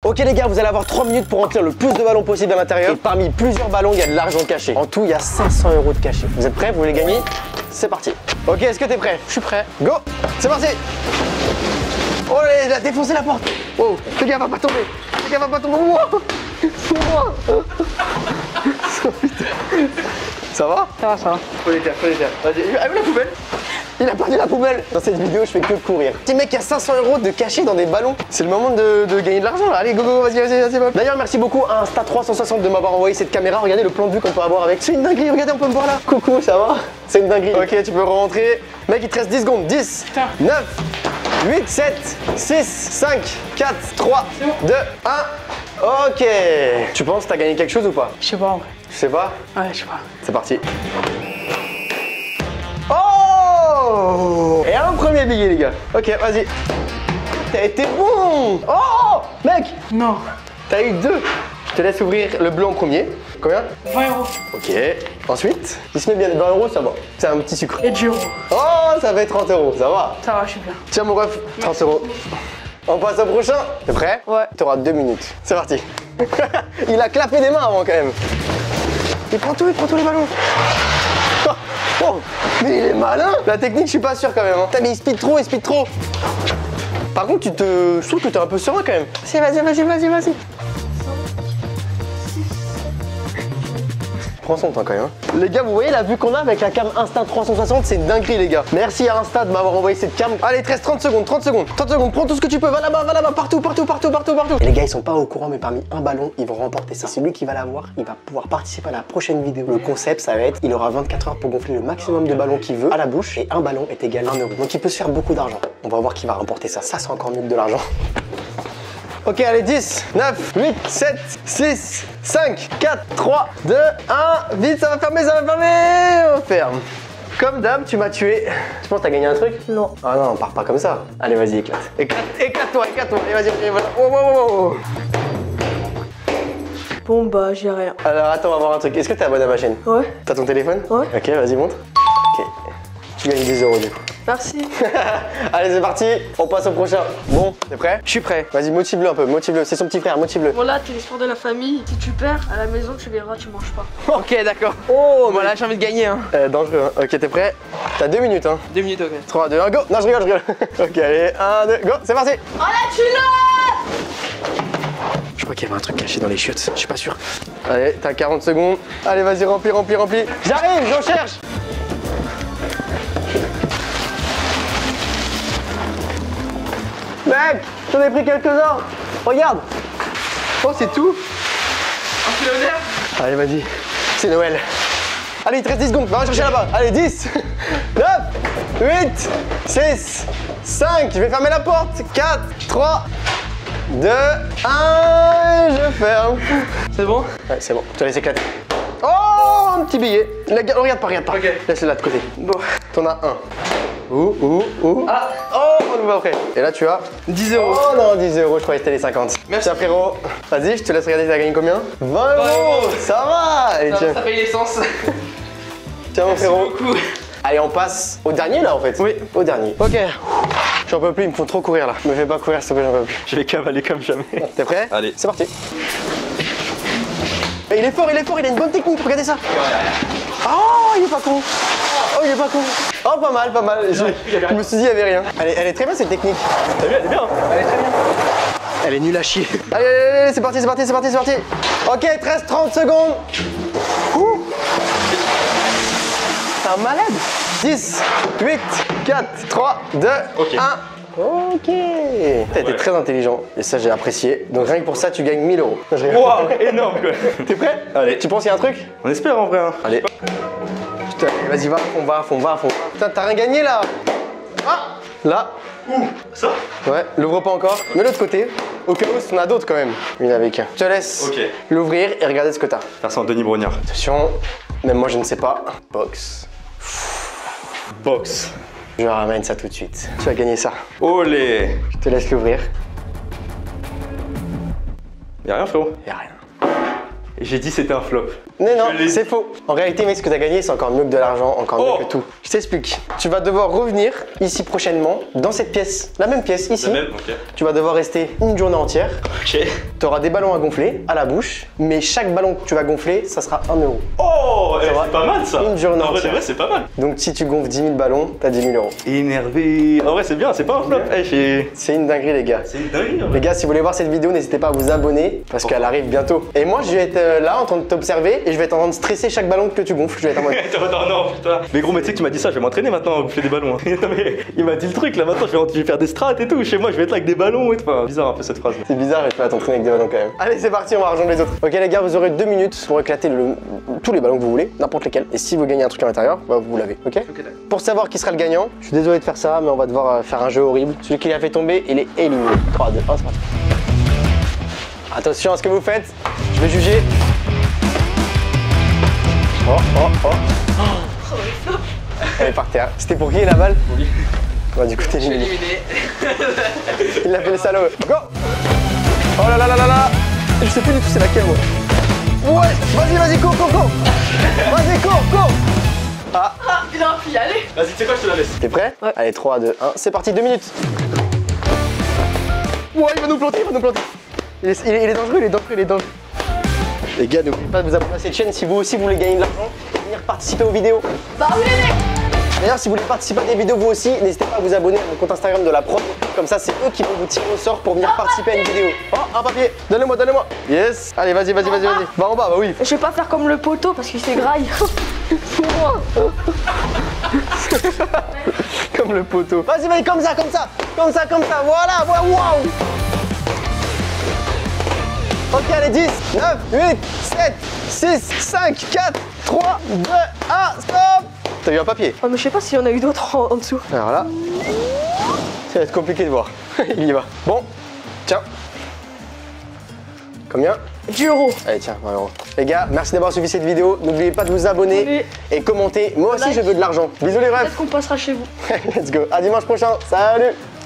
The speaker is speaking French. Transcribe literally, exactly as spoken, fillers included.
Ok les gars, vous allez avoir trois minutes pour remplir le plus de ballons possible à l'intérieur. Et parmi plusieurs ballons, il y a de l'argent caché. En tout, il y a cinq cents euros de cachet. Vous êtes prêts? Vous voulez gagner? C'est parti. Ok, est-ce que t'es prêt? Je suis prêt. Go! C'est parti! Oh là, il a défoncé la porte! Oh, le gars va pas tomber! Le gars va pas tomber! Wow. Wow. Ça va? Ça va, ça va. Faut les terres, faut les terres. Vas-y, ah, où la poubelle? Il a perdu la poubelle. Dans cette vidéo, je fais que courir. Petit mec, il y a cinq cents euros de cachés dans des ballons. C'est le moment de, de gagner de l'argent là. Allez, go, go, vas-y, vas-y, vas-y. D'ailleurs, merci beaucoup à Insta trois cent soixante de m'avoir envoyé cette caméra. Regardez le plan de vue qu'on peut avoir avec. C'est une dinguerie, regardez, on peut me voir là. Coucou, ça va? C'est une dinguerie. Ok, tu peux rentrer. Mec, il te reste dix secondes. dix, neuf, huit, sept, six, cinq, quatre, trois, deux, un. Ok. Tu penses que t'as gagné quelque chose ou pas? Je sais pas en vrai. Je sais pas. Ouais, je sais pas. C'est parti. Oh! Et un premier billet, les gars. Ok, vas-y. T'as été bon! Oh! Mec! Non. T'as eu deux. Je te laisse ouvrir le bleu en premier. Combien? vingt euros. Ok. Ensuite, il se met bien. vingt euros, ça va. C'est un petit sucre. Et dix euros. Oh, ça fait trente euros. Ça va. Ça va, je suis bien. Tiens, mon ref, trente euros. On passe au prochain. T'es prêt? Ouais. T'auras deux minutes. C'est parti. Il a clapé des mains avant quand même. Il prend tout, il prend tous les ballons. Oh, oh, mais il est malin. La technique, je suis pas sûr quand même. Hein. Putain, mais il speed trop, il speed trop. Par contre, tu te... je trouve que t'es un peu serein quand même. Vas-y, vas-y, vas-y, vas-y, vas-y. Prends son temps quand même. Hein. Les gars, vous voyez la vue qu'on a avec la cam Insta trois cent soixante, c'est une dinguerie les gars. Merci à Insta de m'avoir envoyé cette cam. Allez, il te reste trente secondes, trente secondes, trente secondes, prends tout ce que tu peux, va là-bas, va là-bas, partout, partout, partout, partout, partout. Et les gars, ils sont pas au courant, mais parmi un ballon, ils vont remporter ça. C'est lui qui va l'avoir, il va pouvoir participer à la prochaine vidéo. Le concept, ça va être, il aura vingt-quatre heures pour gonfler le maximum de ballons qu'il veut à la bouche, et un ballon est égal à un euro. Donc il peut se faire beaucoup d'argent. On va voir qui va remporter ça. Ça, c'est encore mieux que de l'argent. Ok, allez, dix, neuf, huit, sept, six, cinq, quatre, trois, deux, un. Vite, ça va fermer, ça va fermer. On ferme. Comme d'hab, tu m'as tué. Tu penses que t'as gagné un truc? Non. Ah non, on part pas comme ça. Allez, vas-y, éclate. Éclate, éclate-toi, éclate-toi. Allez, vas-y, vas-y, voilà. Oh, oh, oh, oh. Bon, bah, j'ai rien. Alors, attends, on va voir un truc. Est-ce que t'es abonné à ma chaîne? Ouais. T'as ton téléphone? Ouais. Ok, vas-y, montre. Ok. Tu gagnes dix euros du coup. Merci. Allez, c'est parti. On passe au prochain. Bon, t'es prêt? Je suis prêt. Vas-y, motive-le un peu. Motive-le. C'est son petit frère, motive-le. Voilà, t'es l'histoire de la famille. Si tu perds, à la maison, tu verras, tu manges pas. Ok, d'accord. Oh, Voilà, j'ai envie de gagner. Hein. Euh, dangereux, hein. Ok, t'es prêt? T'as deux minutes, hein. Deux minutes, ok. trois, deux, un, go! Non, je rigole, je rigole. Ok, allez, un, deux, go! C'est parti! Oh là, tu l'as! Je crois qu'il y avait un truc caché dans les chiottes, je suis pas sûr. Allez, t'as quarante secondes. Allez, vas-y, remplis, remplis, remplis. J'arrive, j'en cherche! Mec, j'en ai pris quelques-uns. Regarde! Oh, c'est tout? Un kilo d'air. Allez, vas-y. C'est Noël. Allez, il te reste dix secondes. Va chercher là-bas. Allez, dix, neuf, huit, six, cinq. Je vais fermer la porte. quatre, trois, deux, un. Je ferme. C'est bon? Ouais, c'est bon. Je te laisse éclater. Oh, un petit billet. La gars, regarde pas, regarde pas. Ok. Laisse-le là de côté. Bon. T'en as un. Ouh, ouh, ouh. Ah. Oh, on l'ouvre après. Et là, tu as dix euros. Oh non, dix euros, je croyais que c'était les cinquante. Merci. Tiens, frérot. Vas-y, je te laisse regarder, t'as gagné combien? vingt euros. Ça va. Allez, Ça, tiens. ça paye l'essence. Tiens, mon Merci frérot. beaucoup. Allez, on passe au dernier là en fait. Oui. Au dernier. Ok. J'en peux plus, il me faut trop courir là. Me fais pas courir s'il te plaît, j'en peux plus. Je vais cavaler comme jamais. T'es prêt? Allez. C'est parti. Et il est fort, il est fort, il a une bonne technique, regardez ça. Oh, il est pas con. Oh, il est pas con. Oh, pas mal, pas mal. Je, je me suis dit, il y avait rien. Elle est, elle est très bien cette technique. T'as vu, elle est bien. Elle est très bien. Elle est nulle à chier. Allez, allez, allez, c'est parti, c'est parti, c'est parti, c'est parti. Ok, il te reste trente secondes. Ouh. C'est un malade. dix, huit, quatre, trois, deux, Ok. un. Ok. T'as été très intelligent et ça j'ai apprécié. Donc rien que pour ça tu gagnes mille euros. Je rigole. Waouh, énorme quoi. T'es prêt? Allez. Tu penses qu'il y a un truc? On espère en vrai. Hein. Allez. Putain, vas-y va, on va, on va, on va. Putain, t'as rien gagné là. Ah. Là. Ouh, ça. Ouais, l'ouvre pas encore. Mais l'autre côté, au cas où, on a d'autres quand même. Une avec un. Je te laisse Ok. l'ouvrir et regarder ce que t'as. Merci Denis Brognard. Attention, même moi je ne sais pas. Box. Box. Je ramène ça tout de suite. Tu vas gagner ça. Olé. Je te laisse l'ouvrir. Y'a rien frérot. Y'a rien. et j'ai dit c'était un flop. Mais non, Je l'ai c'est faux. En réalité, mec, ce que t'as gagné, c'est encore mieux que de l'argent, encore Oh. mieux que tout. Je t'explique. Tu vas devoir revenir ici prochainement, dans cette pièce, la même pièce, ici. C'est même, ok. Tu vas devoir rester une journée entière. Ok. Tu auras des ballons à gonfler à la bouche, mais chaque ballon que tu vas gonfler, ça sera un euro. Oh, eh, va. c'est pas mal ça. Une journée En vrai, entière. de vrai, c'est pas mal. Donc si tu gonfles dix mille ballons, t'as dix mille euros. Énervé. En vrai, c'est bien, c'est pas un flop. Eh, j'ai. C'est une dinguerie, les gars. C'est une dinguerie. en vrai. Les gars, si vous voulez voir cette vidéo, n'hésitez pas à vous abonner parce qu'elle arrive bientôt. Et moi, je vais être euh, là en train de t'observer et je vais être en train de stresser chaque ballon que tu gonfles. Je vais être en mode. non, non, putain. Mais gros, mais tu sais que tu m'as dit ça, je vais m'entraîner maintenant à gonfler des ballons. hein. Non, mais il m'a dit le truc là, maintenant je vais, je vais faire des strats et tout. Chez moi, je vais être là avec des ballons et tout. Enfin, bizarre un peu cette phrase. C'est bizarre et tu vas t'entraîner avec des ballons quand même. Allez, c'est parti, on va rejoindre les autres. Ok, les gars, vous aurez deux minutes pour éclater le- tous les ballons que vous voulez, n'importe lesquels. Et si vous gagnez un truc à l'intérieur, bah, vous l'avez, ok? Ok, d'accord. Pour savoir qui sera le gagnant, je suis désolé de faire ça, mais on va devoir euh, faire un jeu horrible. Celui qui l'a fait tomber, il est éliminé. trois, deux, un, c'est parti. Attention à ce que vous faites, je vais juger. Oh, oh, oh. Elle est par terre. C'était pour qui la balle? Pour lui. Bah, du coup, t'es Je suis éliminé. éliminé. Il a fait le salaud. Go! Oh là là là là là! Je sais plus du tout c'est laquelle, moi. Ouais! Vas-y, vas-y, cours, cours, cours! Vas-y, cours, cours! Ah! Ah, il aurait pu y aller. Vas-y, tu sais quoi, je te la laisse. T'es prêt? Ouais. Allez, trois, deux, un, c'est parti, deux minutes! Ouais, il va nous planter, il va nous planter! Il est, il est- il est dangereux, il est dangereux, il est dangereux. Les gars, n'oubliez pas de vous abonner à cette chaîne si vous aussi voulez gagner de l'argent et venir participer aux vidéos. Bah oui, les mecs. D'ailleurs, si vous voulez participer à des vidéos vous aussi, n'hésitez pas à vous abonner à mon compte Instagram de la prod. Comme ça, c'est eux qui vont vous tirer au sort pour venir participer à une vidéo. Oh, un papier! Donne-le-moi, donne-le-moi! Yes! Allez, vas-y, vas-y, vas-y, vas-y. Va en bas, bah oui. Je vais pas faire comme le poteau parce qu'il s'est graille. Comme le poteau. Vas-y, vas-y, comme ça, comme ça, comme ça, comme ça. Voilà, voilà, waouh! Ok, allez, dix, neuf, huit, sept, six, cinq, quatre, trois, deux, un, stop! T'as eu un papier? Oh, mais je sais pas s'il y en a eu d'autres en, en dessous. Alors là, ça va être compliqué de voir. Il y va. Bon, tiens. Combien? dix euros. Allez, tiens, vingt euros. Les gars, merci d'avoir suivi cette vidéo. N'oubliez pas de vous abonner Oui. et commenter. Moi aussi, Like. je veux de l'argent. Bisous les refs. Peut-être qu'on passera chez vous. Let's go. À dimanche prochain. Salut!